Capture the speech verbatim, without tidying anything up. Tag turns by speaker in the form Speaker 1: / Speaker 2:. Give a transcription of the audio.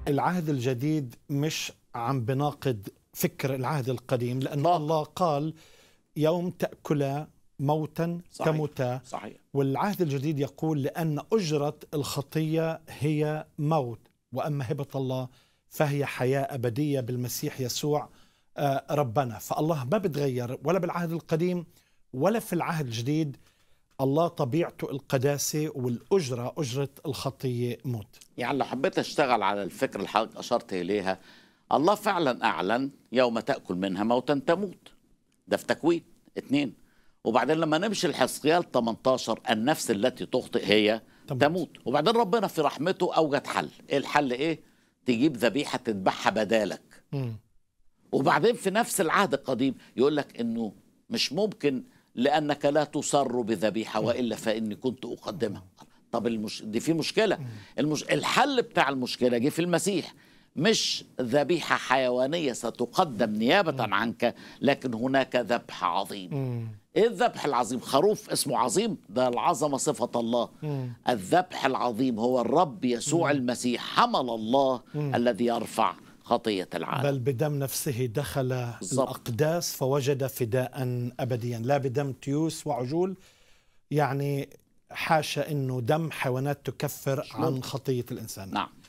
Speaker 1: العهد الجديد مش عم بناقض فكر العهد القديم، لأن
Speaker 2: لا.
Speaker 1: الله قال يوم تأكل موتا
Speaker 2: صحيح.
Speaker 1: تموتا.
Speaker 2: صحيح.
Speaker 1: والعهد الجديد يقول لأن أجرة الخطية هي موت، وأما هبة الله فهي حياة أبدية بالمسيح يسوع ربنا. فالله ما بتغير ولا بالعهد القديم ولا في العهد الجديد. الله طبيعته القداسة، والأجرة أجرة الخطية موت.
Speaker 2: يعني لو حبيت اشتغل على الفكرة اللي حضرتك اشرت اليها، الله فعلا اعلن يوم تأكل منها موتا تموت، ده في تكوين اتنين. وبعدين لما نمشي الحزقيال ثمانية عشر النفس التي تخطئ هي تموت. تموت. وبعدين ربنا في رحمته اوجد حل. ايه الحل؟ ايه؟ تجيب ذبيحة تذبحها بدالك. م. وبعدين في نفس العهد القديم يقول لك انه مش ممكن لأنك لا تصر بذبيحة وإلا فإني كنت أقدمها. طب المش... دي في مشكلة. المش... الحل بتاع المشكلة جه في المسيح، مش ذبيحة حيوانية ستقدم نيابة عنك، لكن هناك ذبح عظيم. إيه الذبح العظيم؟ خروف اسمه عظيم، ده العظمة صفة الله. الذبح العظيم هو الرب يسوع المسيح، حمل الله الذي يرفع خطية العالم.
Speaker 1: بل بدم نفسه دخل بالزبط. الأقداس فوجد فداء أبديا، لا بدم تيوس وعجول. يعني حاشا أنه دم حيوانات تكفر عن خطية الإنسان.
Speaker 2: نعم.